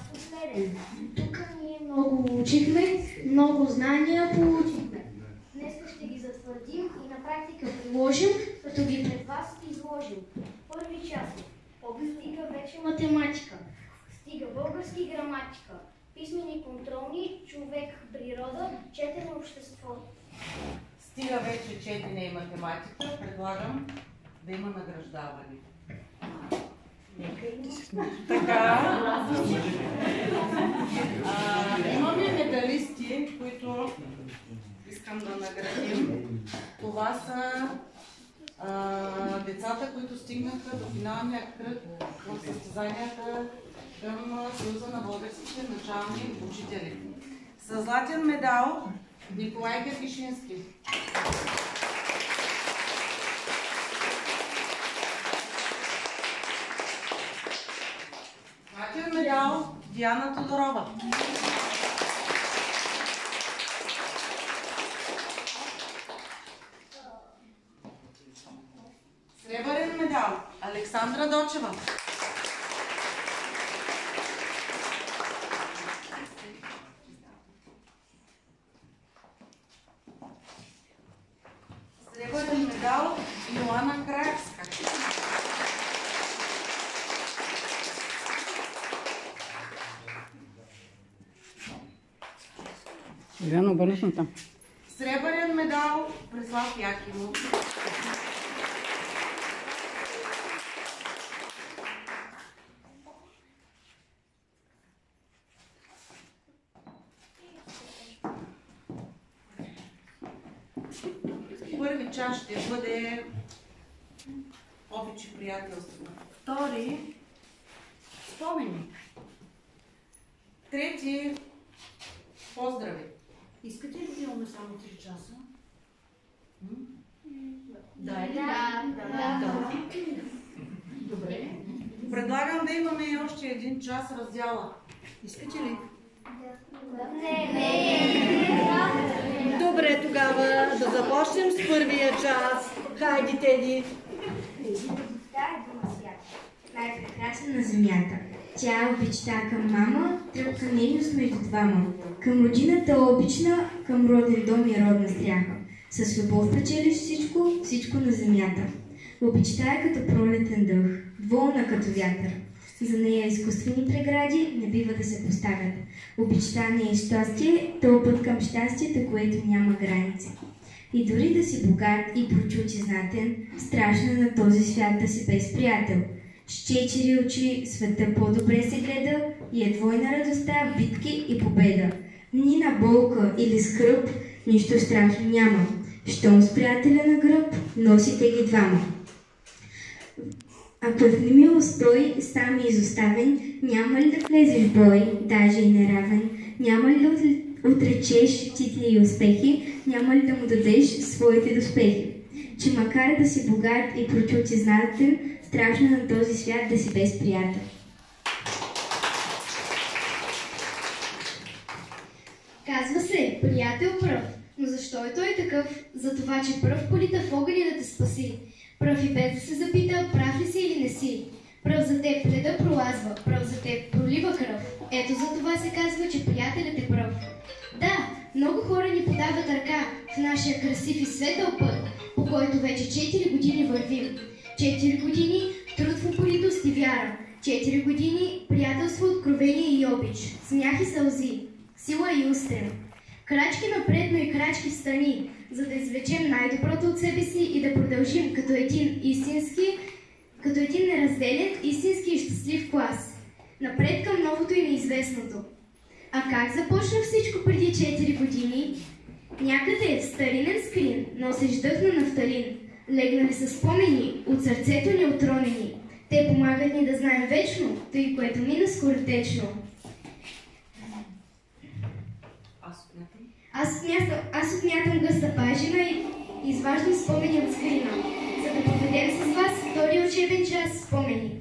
последен. Тук ние много учихме, много знания получихме. Днес ще ги затвърдим и на практика приложим, като ги пред вас изложим. Първи част. Стига вече математика. Стига български граматика. Писмени контролни, човек, природа, четене общество. Стига вече четене и математика, предлагам да има награждаване. Така. Имаме медалисти, които искам да наградим. Това са децата, които стигнаха до финалния кръг в състезанията към Съюза на българските начални учители. Със златен медал Николай Гергишински. Златен медал Диана Тодорова. Сребърен медал Александра Дочева. Сребърен медал Йоана Краевска. Ивано, обърнеш там. Сребърен медал Преслав Якимов. Първи част ще бъде обич и приятелство. Втори спомени. Трети поздрави. Искате ли да имаме само 3 часа? Да. Добре. Предлагам да имаме и още 1 час раздяла. Искате ли? Добре, тогава да започнем с първия час. Хайде, Теди! Тя е дума свят. Най-прекрасна на земята. Тя е обичта към мама, тръпка нейност между двама. Към родината обична, към роден дом и родна стряха. С любов печелиш всичко, всичко на земята. Обичта е като пролетен дъх, волна като вятър. За нея изкуствени прегради не бива да се поставят. Обичта не е щастие, то е път към щастието, което няма граници. И дори да си богат и прочут и знатен, страшно на този свят да си без приятел. С 4 очи света по-добре се гледа и е двойна радостта, битки и победа. Ни на болка или скръб, нищо страшно няма. Щом с приятеля на гръб, носите ги двама. Ако в немилост той сам е изоставен, няма ли да влезеш в бой, даже и неравен? Няма ли да отречеш титли и успехи? Няма ли да му дадеш своите доспехи? Че макар да си богат и прочут и знатен, страшно на този свят да си без приятел. Казва се, приятел пръв, но защо е той такъв? За това, че пръв полита в огъня да те спаси. Пръв и без да се запита, прав ли си или не си. Пръв за теб леда пролазва, пръв за теб пролива кръв. Ето за това се казва, че приятелят е пръв. Да, много хора ни подават ръка в нашия красив и светъл път, по който вече 4 години вървим. 4 години труд в упоритост и вяра. 4 години приятелство, откровение и обич, смях и сълзи, сила и устрем. Крачки напред, но и крачки в страни, за да извлечем най-доброто от себе си и да продължим като един неразделен, истински и щастлив клас. Напред към новото и неизвестното. А как започна всичко преди 4 години? Някъде в старинен скрин носиш дъх на нафталин, легнали са спомени от сърцето ни отронени. Те помагат ни да знаем вечно, тъй което мина скоротечно. Аз отмятам гъста пажина и изваждам спомени от скрина, за да проведем с вас втория учебен час спомени.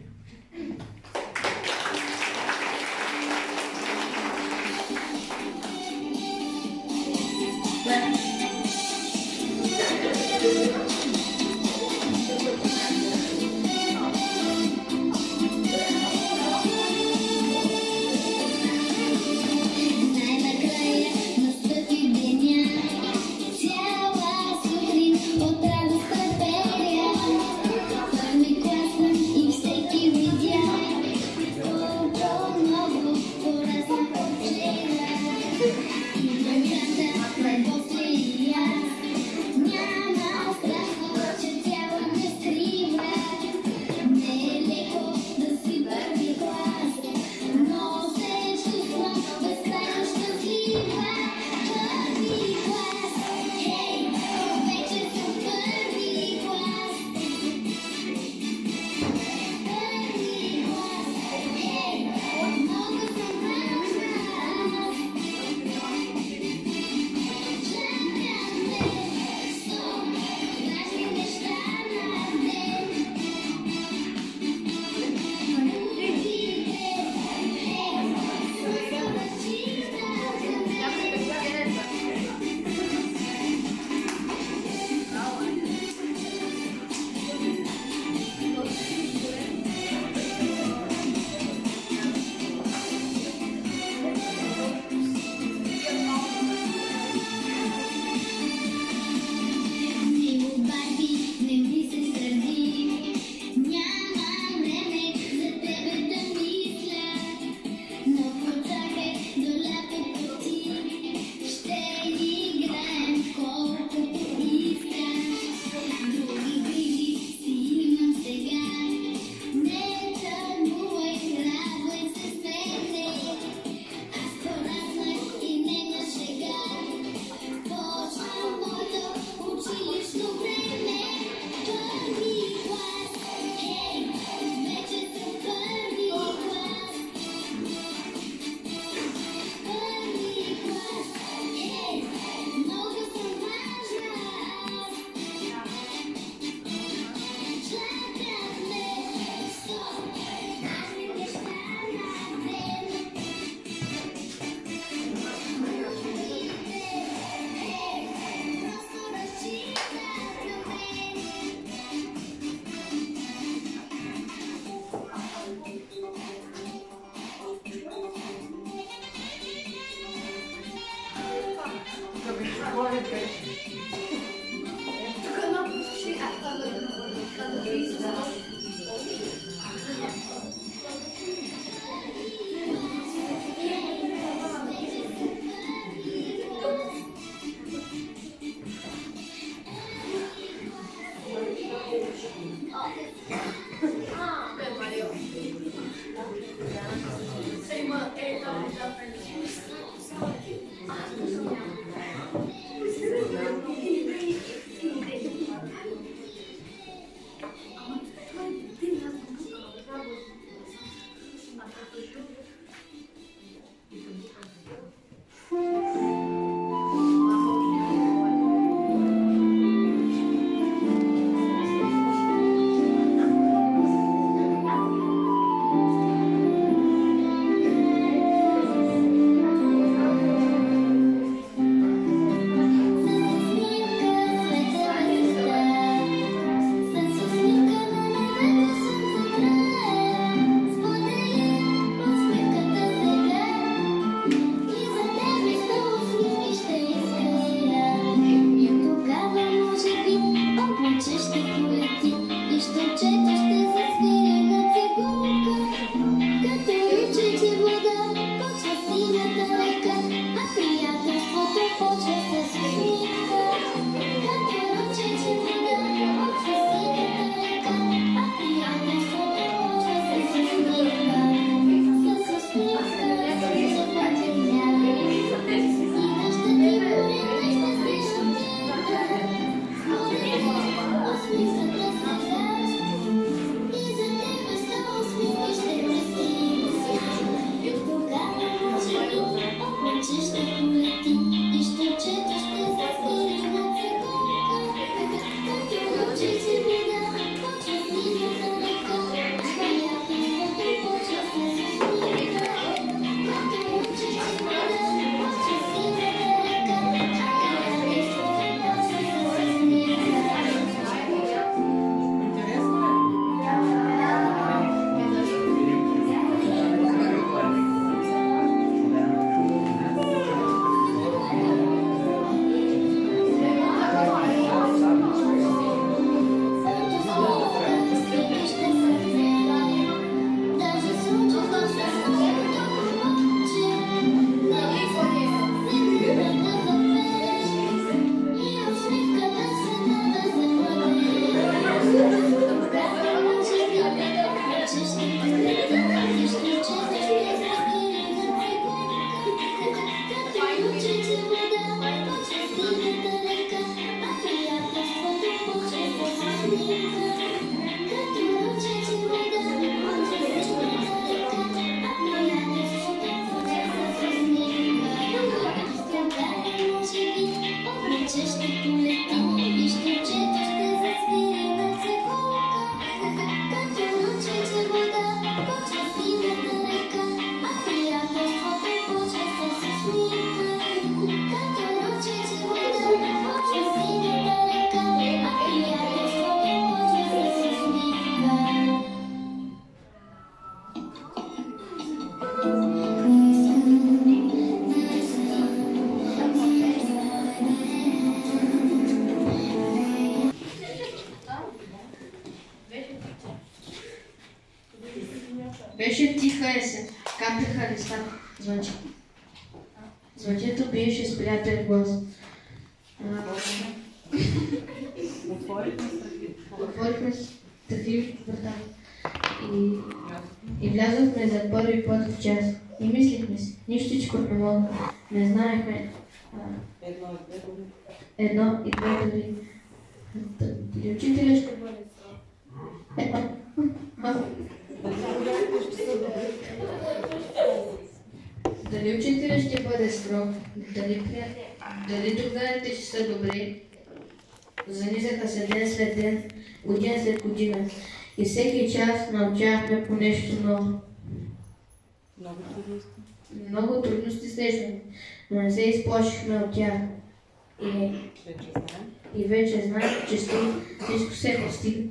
беше. Тук много пуши, Беше тиха есен, капеха листа, звънчето биеше с приятен глас. Отворихме стафи врата и влязохме за първи път в час. И мислихме си, нищичко не не знаехме едно и две дори. Дали учителя ще бъде дали учителя ще бъде строг, дали другарите ще са добри. Занизаха се ден след ден, година след година и всеки час научавахме по нещо ново. Много трудности срещаме, но не се изплашихме от тях. И вече знаем, че всичко се постига.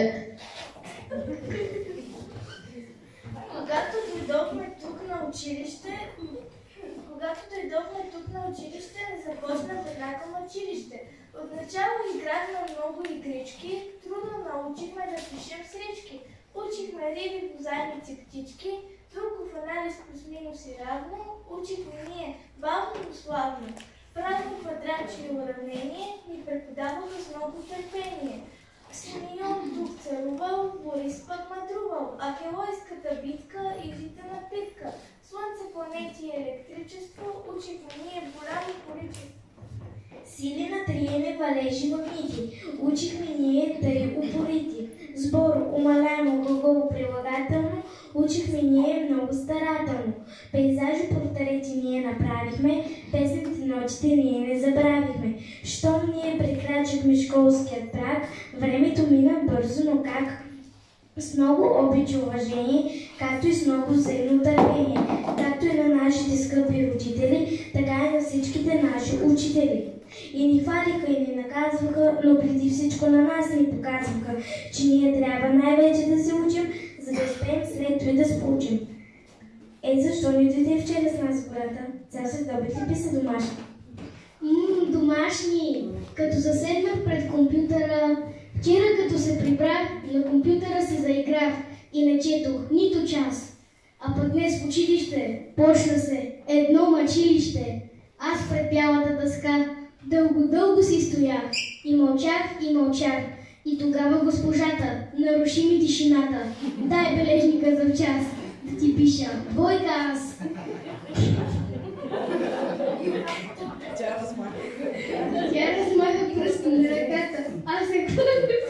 Когато дойдохме тук на училище, започна веднага на училище. Отначало играхме много игрички, трудно научихме да пишем срещки. Учихме риби, бозайници, птички, Труков анализ плюс минус и равно, учихме ние бавно, но славно. Правилно квадратче и уравнение ни преподаваха с много търпение. Симеон тук царувал, Борис пък мадрувал, Акелойската битка и жита напитка. Слънце, планети и електричество учихме ние голямо количество. Сили на триене, валежи, магнити. Учихме ние тъй упорити. Сбор, умаляемо, глаголо, прилагателно. Учихме ние много старателно. Пейзажи, портрети ние направихме. Песните, ночите ние не забравихме. Щом ние прекрачихме школският праг, времето мина бързо, но как? С много обич и уважение, както и с много взаимно търпение, както и на нашите скъпи родители, така и на всичките наши учители. И ни хвалиха и ни наказваха, но преди всичко на нас ни показваха, че ние трябва най-вече да се учим, за да успеем след това да сполучим. Защо не дойде вчера с нас гората? Цял следобед ли писа домашни? Домашни! Като заседнах пред компютъра, вчера като се прибрах, на компютъра се заиграх и не четох нито час. А пък днес в училище почна се едно мъчилище. Аз пред бялата дъска дълго си стоях и мълчах. И тогава госпожата наруши ми тишината. Дай бележника за час да ти пиша двойка аз. Тя размаха пръста на ръката. Аз се хвърлих.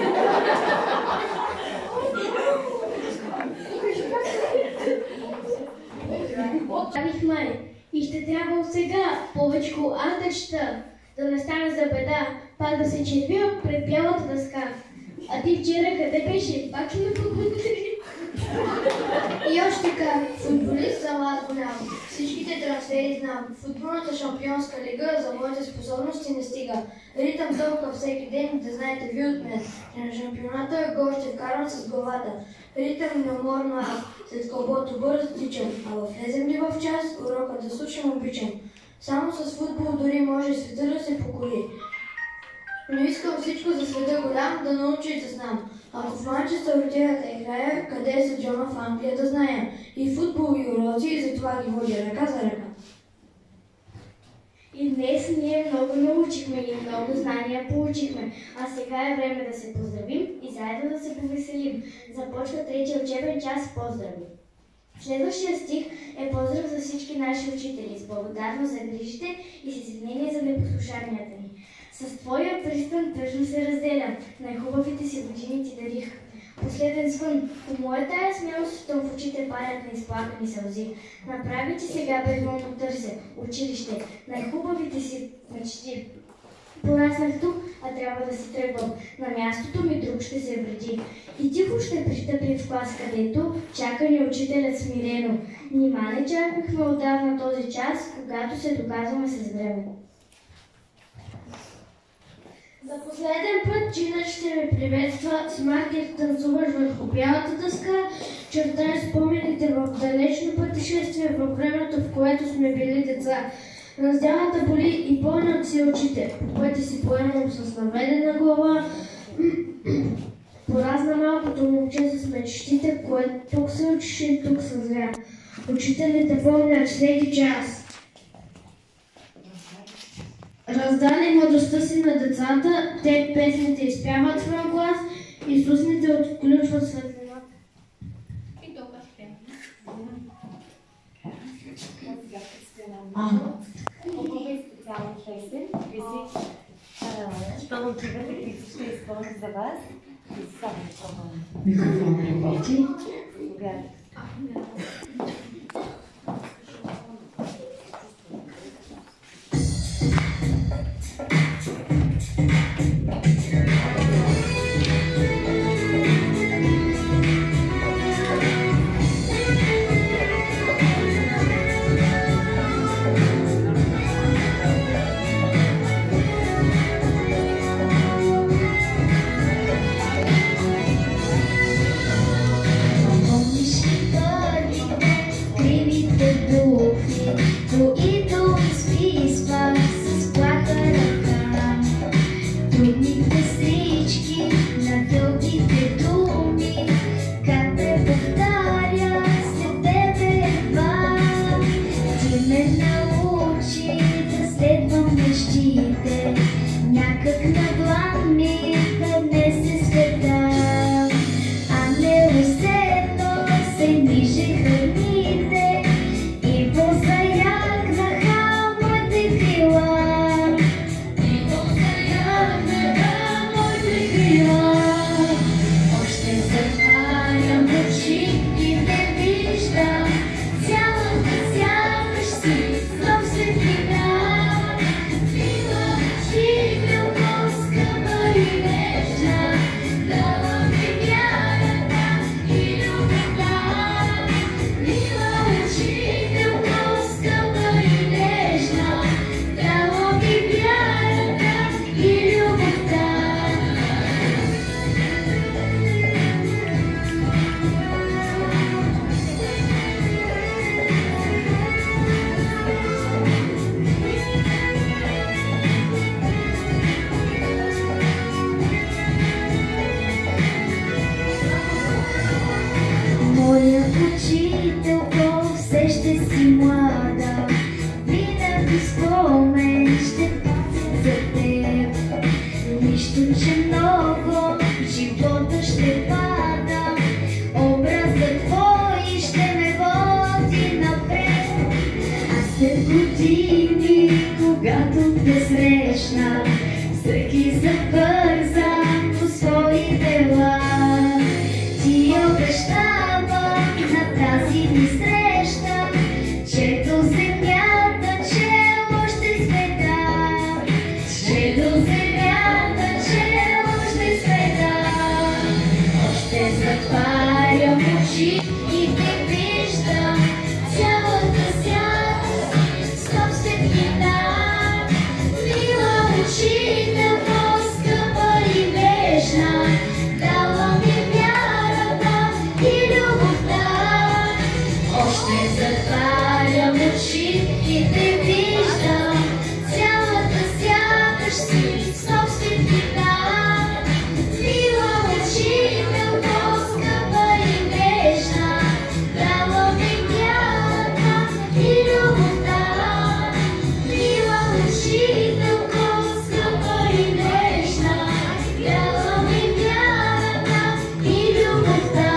Оставихме и ще трябва от сега повечко аз да чета, да не стане за беда, пак да се червя пред бялата дъска. А ти вчера къде беше? Пак ще ме поблагодари. И още така, футболист за вас голям. Всичките трансфери знам. Футболната шампионска лига за моите способности не стига. Ритъм толкова всеки ден, да знаете ви от мен. На шампионата гол ще вкарвам с главата. Ритъм неуморно аз, след колкото бързо тичам. А влезем ли в час, урока да слушам обичам. Само с футбол дори може света да се покори. Но искам всичко за света голям да науча и да знам. Ако в Манчестър отида да играя, къде са Джона в Англия да зная. И футбол и уроци, и затова ги водя ръка за ръка. И днес ние много научихме и много знания получихме. А сега е време да се поздравим и заедно да се повеселим. Започва третия учебен час. Поздрави! Следващия стих е поздрав за всички наши учители, с благодарност за грижите и с извинение за непослушанията ни. С твоя пристан тъжно се разделям, най-хубавите си години ти дарих. Последен звън, по моята смелост, то в очите падат неизплакани сълзи. Направи, че сега безмолно търся училище, най-хубавите си мечти. Пораснах тук, а трябва да си тръгвам. На мястото ми друг ще се вреди. И тихо ще пристъпим в клас, където чака ни учителят смирено. Нима не чакахме отдавна този час, когато се доказваме с време. За последен път чинът ще ме приветства, с маркер танцуваш върху бялата дъска, чертая спомените в далечно пътешествие във времето, в което сме били деца. Разделата боли и пълнят си очите, по пътя си поемам с наведена глава, поразна малкото момче с мечтите, което тук се учиш и тук съзря. Учителите помнят всеки час. Раздали младостта си на децата, те песните изпяват в глас, Исусните отключват светлината. И толкова спрямо. Попробуй специална песен, щом чувате, които ще изпълня за вас. И само изпълня. Микрофон работи. Помниш дните, някак на длан ми днесе света. А неусетно се нижеха дните и позаягнаха моите крила. И позаягнаха моите крила. Още затварям очи и не виждам цялата сякаш си нов светлина. Мила и милко, скъпа и нежна, дала ми вярата и любовта. Мила учителко, скъпа и нежна, дала ми вярата и любовта. Моя учителко, все ще си млада, винаги спомен ще пазя за теб. Нищо, че много в живота ще пада, образът твой ще ме води напред. А след години, когато те срещна, всеки забърза по свои дела. Ти обещава на тази ни среща, че до земята, че още света. Че до земята, че още света. Още затварям очи и не виждам цялата свят с нов светлина. Мила учителко, скъпа и нежна, дала ми вярата и любовта. Още затварям очи и не виждам цялата сякаш си с нов светлина. Мила учителко, скъпа и нежна, дала ми вярата и любовта. Мила учителко, скъпа и нежна, дала ми вярата и любовта.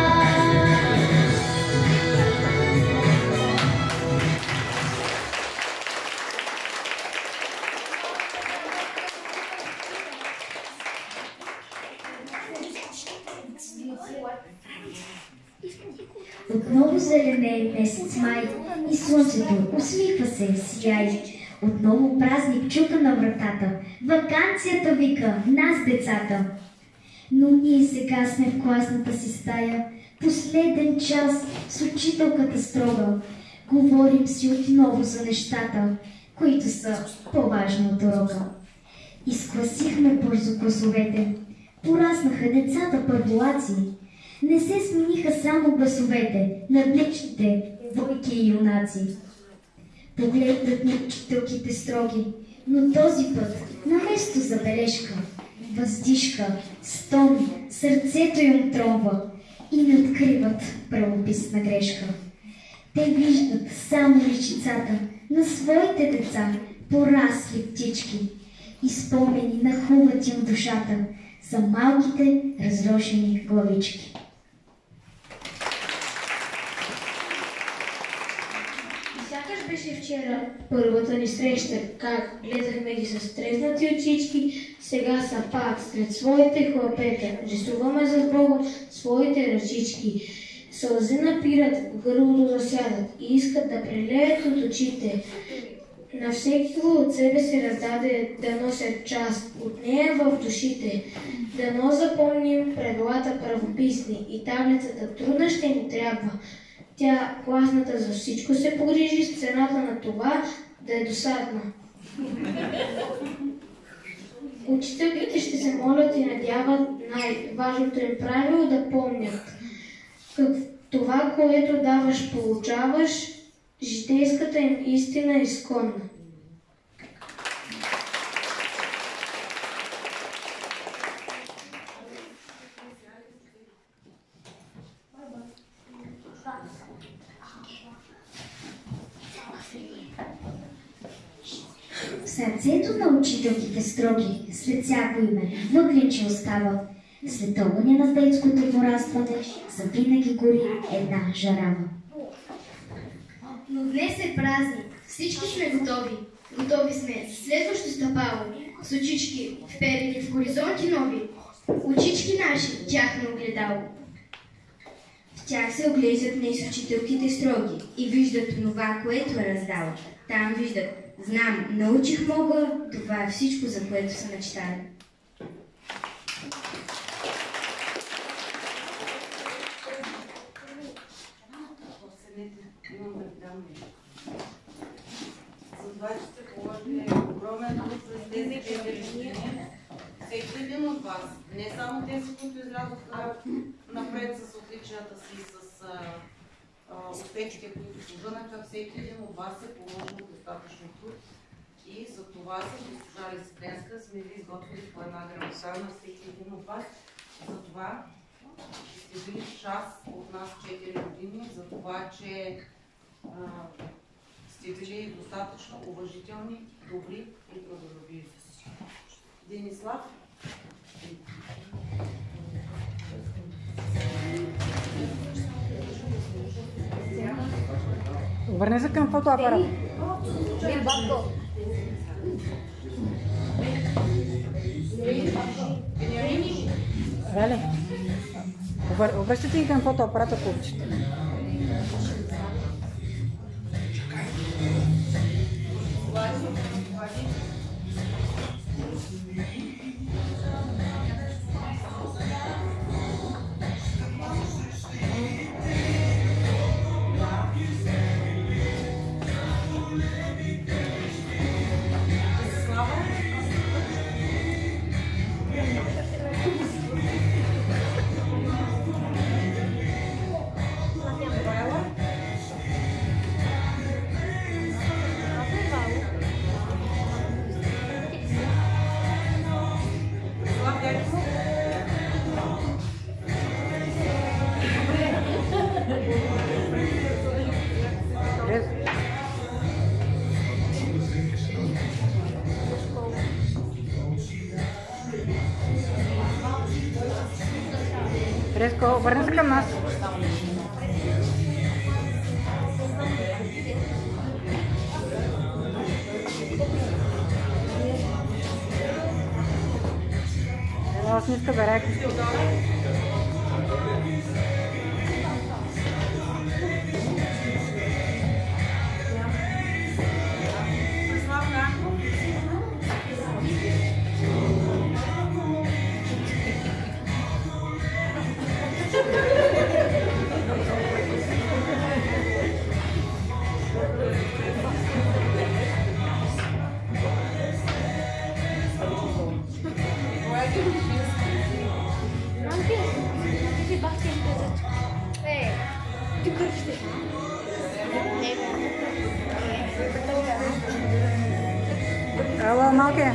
Отново зеленее месец май и слънцето усмихва се, сияй. Отново празник чука на вратата, ваканцията вика нас децата. Но ние сега сме в класната си стая, последен час с учителката строга. Говорим си отново за нещата, които са по-важни от урока. Изкласихме бързо класовете, пораснаха децата първолаци. Не се смениха само гласовете на отличните войки и юнаци. Погледнат ни учителките строги, но този път наместо забележка, въздишка, стон, сърцето им тромва и не откриват правописна грешка. Те виждат само личицата на своите деца, порасли птички, и спомени нахлуват им душата за малките разрошени главички. Сякаш беше вчера първата ни среща, как гледахме ги с треснати очички, сега са пак сред своите хлапета, рисуваме за Бога своите ръчички. Сълзи напират, в гърлото засядат и искат да прелеят от очите. На всеки от себе се раздаде да носят част от нея в душите. Дано запомним правилата правописни и таблицата трудна ще ни трябва. Тя, класната, за всичко се погрижи с цената на това да е досадна. Учителките ще се молят и надяват най-важното им правило да помнят. Това, което даваш, получаваш, житейската им истина е изконна. Сърцето на учителките строги, след всяко име, въгленче остава. След огъня на детското порастване, завинаги гори една жарава. Но днес е празник, всички сме готови. Готови сме за следващо стъпало, с очички вперени в хоризонти нови. Очички наши, тяхно огледало. В тях се оглеждат днес учителките строги и виждат това, което е раздала. Там виждат: знам, научих мога, това е всичко, за което са мечтали. За това, че сте положили огромен труд през тези 4 години, всеки един от вас, не само тези, които излязоха напред с отличията си, с успехите, които пожънаха, всеки един от вас е положил достатъчно труд и за това с госпожа Лесипленска сме ви изготвили по една грамота на всеки един от вас. За това сте били част от нас 4 години, за това, че сте били достатъчно уважителни, добри и трудолюбиви. Денислав. Обърни се към фотоапарата. Рали, обръщате и към фотоапарата, ако обичате. Резко, върни се към нас. Аз не иска да ряки. Ела, малке.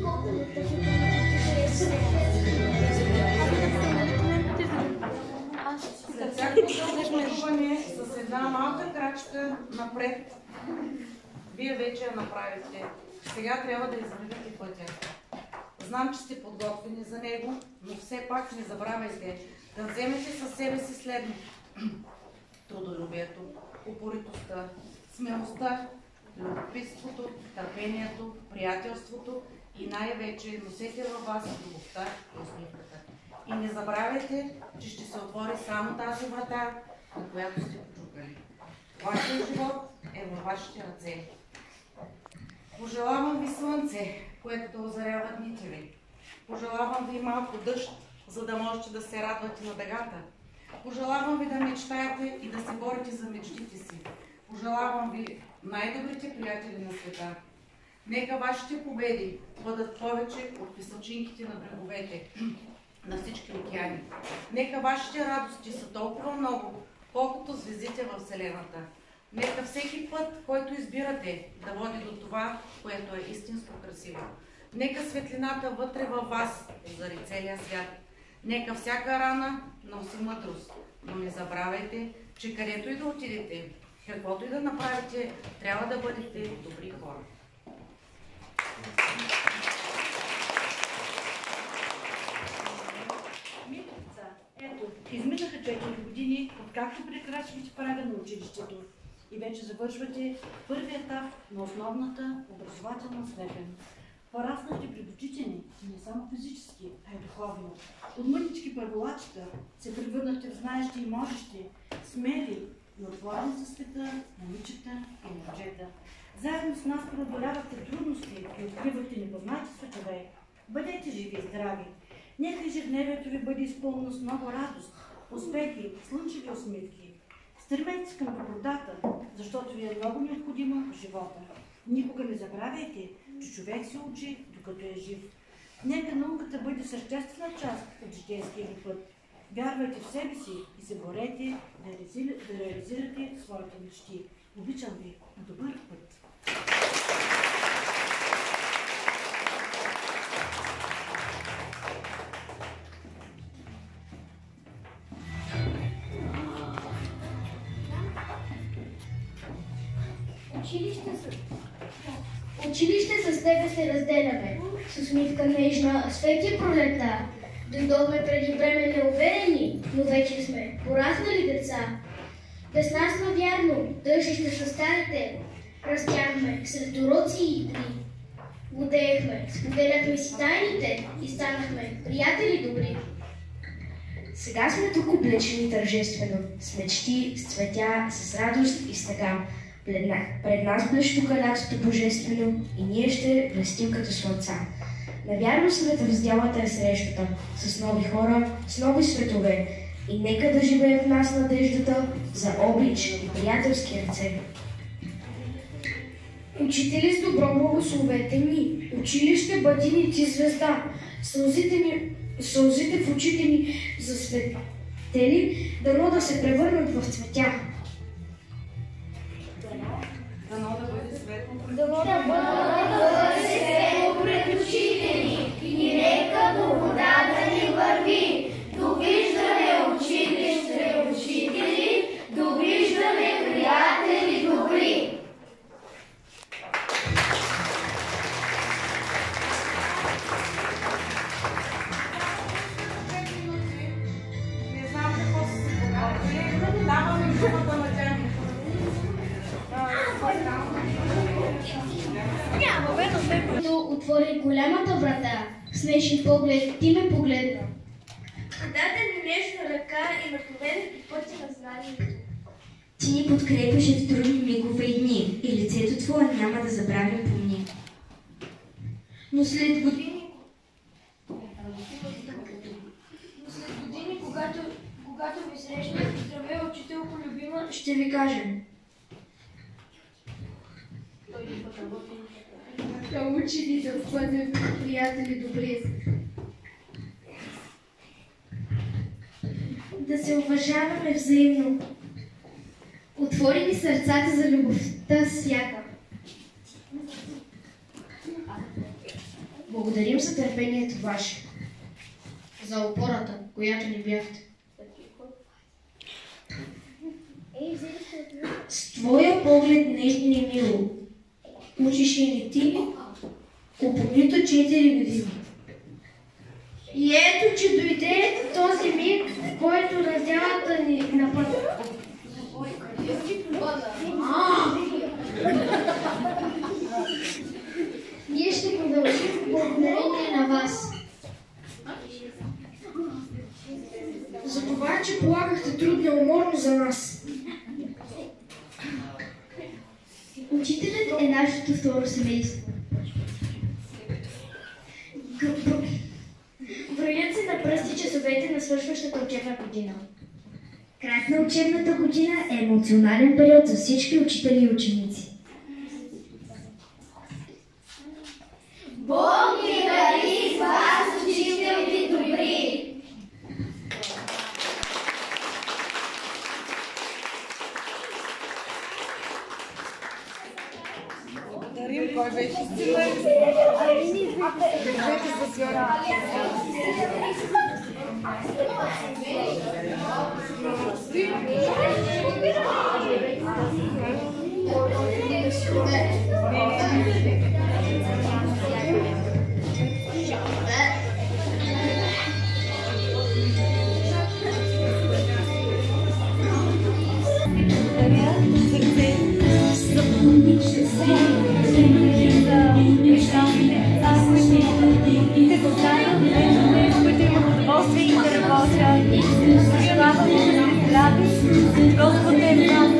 След всяко пътуване с една малка крачка напред, вие вече я направите. Сега трябва да извървите пътя. Знам, че сте подготвени за него, но все пак не забравяйте да вземете със себе си следно: трудолюбието, упоритостта, смелостта, любопитството, търпението, приятелството и най-вече носете във вас любовта и усмивката. И не забравяйте, че ще се отвори само тази врата, на която сте почукали. Вашият живот е във вашите ръце. Пожелавам ви слънце, което да озарява дните ви. Пожелавам ви малко дъжд, за да можете да се радвате на дъгата. Пожелавам ви да мечтаете и да се борите за мечтите си. Пожелавам ви най-добрите приятели на света. Нека вашите победи бъдат повече от песъчинките на бреговете на всички океани. Нека вашите радости са толкова много, колкото звездите във Вселената. Нека всеки път, който избирате, да води до това, което е истинско красиво. Нека светлината вътре във вас озари целия свят. Нека всяка рана носи мъдрост. Но не забравяйте, че където и да отидете, каквото и да направите, трябва да бъдете добри хора. Мили деца, ето, изминаха 4 години, откакто прекрачвате прага на училището и вече завършвате първи етап на основната образователна степен. Пораснахте пред очите ни, не само физически, а и духовно. От мънички първолачета се превърнахте в знаещи и можещи, смели и отворени за света, момичета и момчета. Заедно с нас преодолявахте трудности и откривахте непознати светове. Бъдете живи и здрави! Нека ежедневието ви бъде изпълнено с много радост, успехи, слънчеви усмивки. Стремете се към добротата, защото ви е много необходима в живота. Никога не забравяйте, че човек се учи, докато е жив. Нека науката бъде съществена част от житейския ви път. Вярвайте в себе си и се борете да реализирате своите мечти. Обичам ви на добър път! Училище с тебе се разделяме, с усмивка нежна свети пролета. Дойдохме преди време неуверени, но вече сме пораснали деца. Без нас навярно, държихме с старите, растяхме сред уроци и игри. Годеехме, споделяхме си тайните и станахме приятели добри. Сега сме тук облечени тържествено, с мечти, с цветя, с радост и снега. Пред нас блещи тук лятото божествено и ние ще блестим като слънца. Навярно света разделата е срещата, с нови хора, с нови светове. И нека да живее в нас надеждата за обич и приятелски ръце. Учители с добро благословете ни, училище бъди ни ти звезда, сълзите в очите ни засветели, дано да се превърнат в цветя. Дано да бъде светло пред очите ни и нека до вода да ни върви. Довиждане, училище, учители, довиждане, приятели добри. Не знам какво са се подготвили. Даваме думата на тях. Отвори голямата врата, смешен поглед, ти ме погледна. Даде ни нежна ръка и ме поведе по пътя на знанието. Ти ни подкрепяше в трудни мигове и дни и лицето твое няма да забравим помни. Но след години, когато ви срещнем, здравей, учителко любима, ще ви кажем. Да учили да бъдем приятели добри. Да се уважаваме взаимно. Отвори ни сърцата за любовта всяка. Благодарим за търпението ваше, за опората, която ни бяхте. С твоя поглед нежен и мило учеше ни ти упорито 4 години. И ето, че дойде този миг, в който раздялата ни напада. Ние ще продължим благодарение на вас. За това, че полагахте труд неуморно за нас. Учителят е нашето второ семейство. Броят се на пръсти часовете на свършващата учебна година. Краят на учебната година е емоционален период за всички учители и ученици. Бог ни дари с вас, учители добри! Благодарим, кой беше сценарист? Господ е много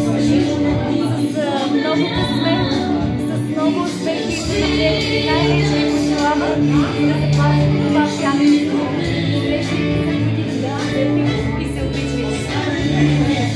късмет, с много успехи и най-вече пожелава да запазим това щастие. Срещайте се година и се обичайте.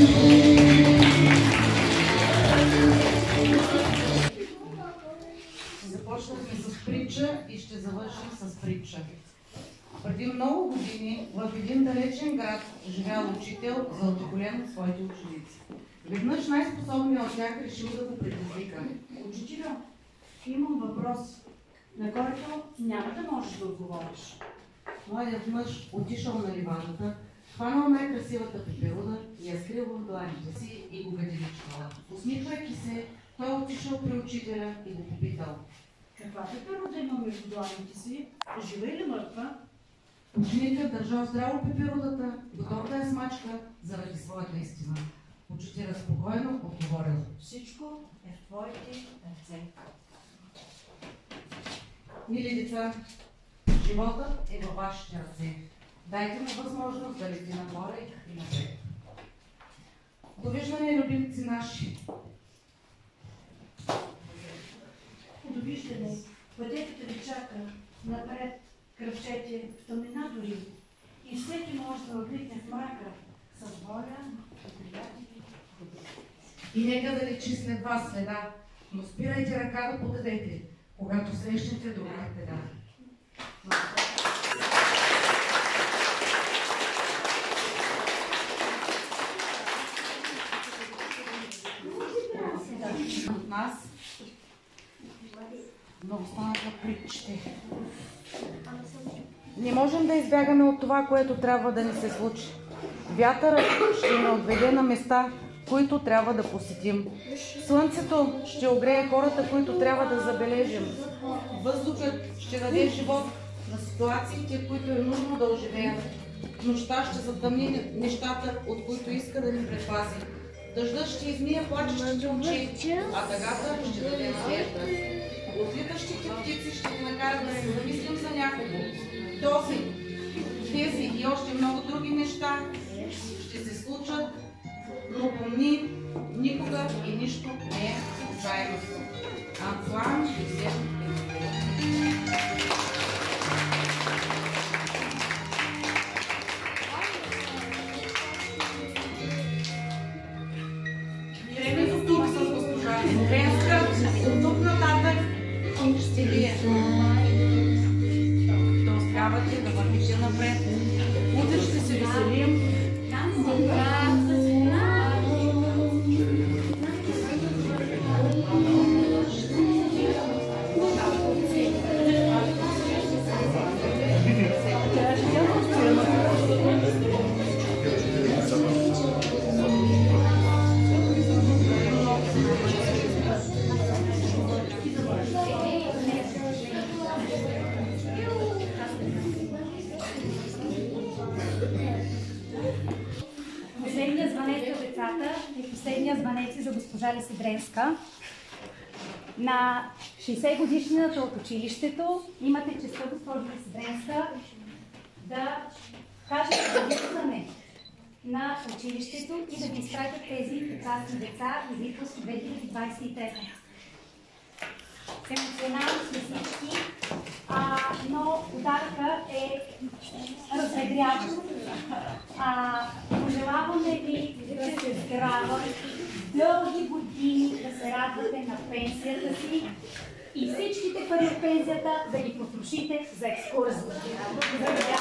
Започнахме с притча и ще завършим с притча. Преди много години в един далечен град живял учител, заобиколен от своите ученици. Веднъж най-способният от тях решил да го предизвика. Учителю, имам въпрос, на който няма да можеш да отговориш. Младият мъж отишъл на ливадата, хванал най-красивата пеперуда и я скрил в дланите си и го гаделичкала. Усмихвайки се, той отишъл при учителя и го попитал. Каква пеперуда има между дланите си? Жива или мъртва? Ученикът държал здраво пеперудата, готов да я смачка заради своята истина. Учителят спокойно отговорил. Всичко е в твоите ръце. Мили деца, животът е във вашите ръце. Дайте му възможност да лети нагоре и напред. Довиждане, любимци наши. Довиждане, пътеката ви чака напред, кръвчете в тъмнина дори. И всеки може да отвикне в мрака с воля и приятели. И нека да лечи след вас следа, но спирайте ръка да подадете, когато срещнете другата беда. От нас много станаха притчите. Не можем да избягаме от това, което трябва да ни се случи. Вятърът ще ни отведе на места, които трябва да посетим. Слънцето ще огрее хората, които трябва да забележим. Въздухът ще даде живот на ситуациите, които е нужно да оживеят. Нощта ще затъмни нещата, от които иска да ни предпази. Дъждът ще измие плачещите очи, а тъгата ще даде надежда. Отлитащите птици ще ни накарат да се замислим за някого. Тези и още много други неща ще се случат, но помни, никога и нищо не е случайно. Антуан Жозеф времето тук с госпожа Ленска, от тук нататък ще ви да успявате да вървите напред. Утре ще се веселим. звънеци за госпожа Лиседренска. На 60 годишнината от училището имате честта, госпожа Лиседренска, да кажете завършване на училището и да ви изпратят тези прекрасни деца и випуск 2023. Емоционално сме всички, но подаръка е разветряващ. Пожелаваме ви да сте здрава, дълги години да се радвате на пенсията си и всичките пари от пенсията да ги потрошите за екскурзия. Благодаря.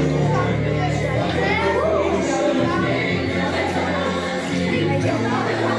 Thank you.